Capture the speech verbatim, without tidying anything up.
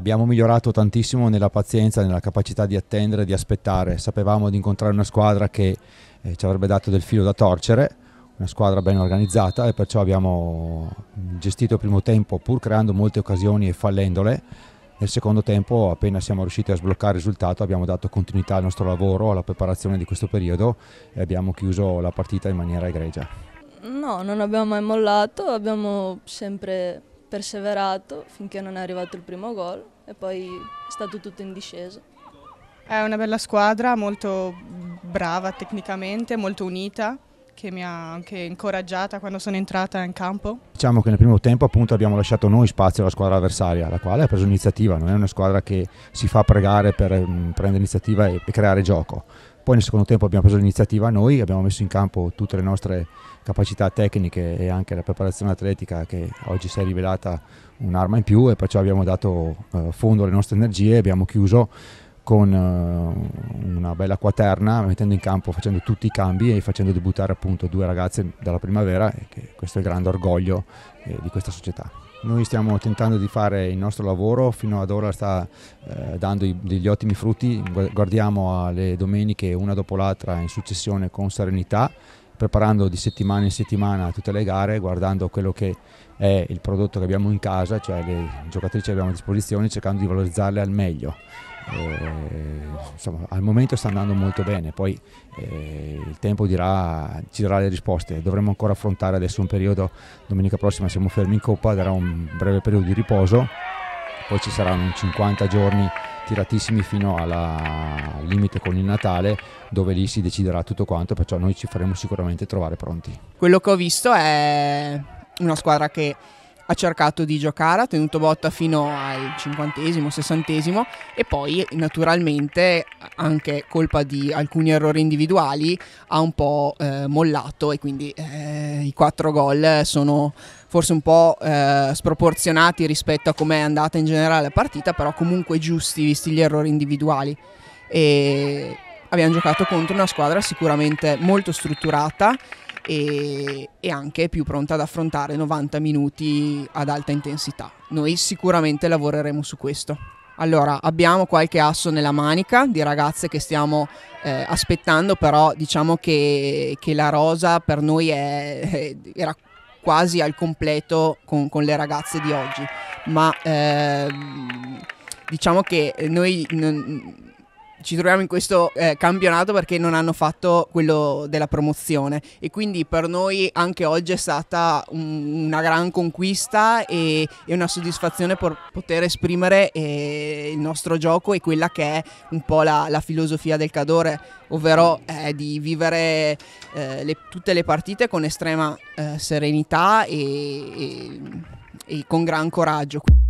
abbiamo migliorato tantissimo nella pazienza, nella capacità di attendere, di aspettare. Sapevamo di incontrare una squadra che eh, ci avrebbe dato del filo da torcere, una squadra ben organizzata, e perciò abbiamo gestito il primo tempo pur creando molte occasioni e fallendole. Nel secondo tempo, appena siamo riusciti a sbloccare il risultato, abbiamo dato continuità al nostro lavoro, alla preparazione di questo periodo e abbiamo chiuso la partita in maniera egregia. No, non abbiamo mai mollato, abbiamo sempre perseverato finché non è arrivato il primo gol e poi è stato tutto in discesa. È una bella squadra, molto brava tecnicamente, molto unita, che mi ha anche incoraggiata quando sono entrata in campo. Diciamo che nel primo tempo appunto abbiamo lasciato noi spazio alla squadra avversaria, la quale ha preso iniziativa, non è una squadra che si fa pregare per mh, prendere iniziativa e, e creare gioco. Poi nel secondo tempo abbiamo preso l'iniziativa noi, abbiamo messo in campo tutte le nostre capacità tecniche e anche la preparazione atletica che oggi si è rivelata un'arma in più, e perciò abbiamo dato eh, fondo alle nostre energie e abbiamo chiuso con uh, una bella quaterna, mettendo in campo, facendo tutti i cambi e facendo debuttare appunto due ragazze dalla primavera, e che questo è il grande orgoglio eh, di questa società. Noi stiamo tentando di fare il nostro lavoro, fino ad ora sta eh, dando i, degli ottimi frutti. Guardiamo alle domeniche una dopo l'altra in successione con serenità, preparando di settimana in settimana tutte le gare, guardando quello che è il prodotto che abbiamo in casa, cioè le giocatrici che abbiamo a disposizione, cercando di valorizzarle al meglio. Eh, insomma, al momento sta andando molto bene, poi eh, il tempo dirà, ci darà le risposte. Dovremo ancora affrontare adesso un periodo, domenica prossima siamo fermi in Coppa, darà un breve periodo di riposo, poi ci saranno cinquanta giorni tiratissimi fino alla, al limite con il Natale, dove lì si deciderà tutto quanto, perciò noi ci faremo sicuramente trovare pronti. Quello che ho visto è una squadra che ha cercato di giocare, ha tenuto botta fino al cinquantesimo, sessantesimo, e poi naturalmente, anche colpa di alcuni errori individuali, ha un po' eh, mollato, e quindi eh, i quattro gol sono forse un po' eh, sproporzionati rispetto a come è andata in generale la partita, però comunque giusti visti gli errori individuali. E abbiamo giocato contro una squadra sicuramente molto strutturata e, e anche più pronta ad affrontare novanta minuti ad alta intensità. Noi sicuramente lavoreremo su questo. Allora, abbiamo qualche asso nella manica di ragazze che stiamo eh, aspettando, però diciamo che, che la rosa per noi è, era quasi al completo con, con le ragazze di oggi, ma eh, diciamo che noi non, ci troviamo in questo eh, campionato perché non hanno fatto quello della promozione, e quindi per noi anche oggi è stata un, una gran conquista e, e una soddisfazione per poter esprimere eh, il nostro gioco e quella che è un po' la, la filosofia del Cadore, ovvero eh, di vivere eh, le, tutte le partite con estrema eh, serenità e, e, e con gran coraggio.